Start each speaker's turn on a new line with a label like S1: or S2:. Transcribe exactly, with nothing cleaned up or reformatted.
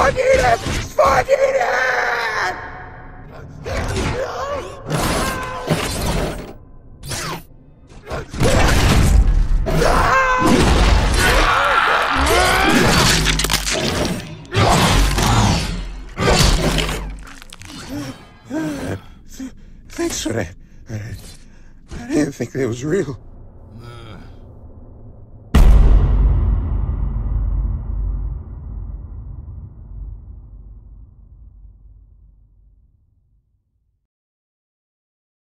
S1: Sparkeater! Sparkeater! Thanks for that. I, I didn't think that was real.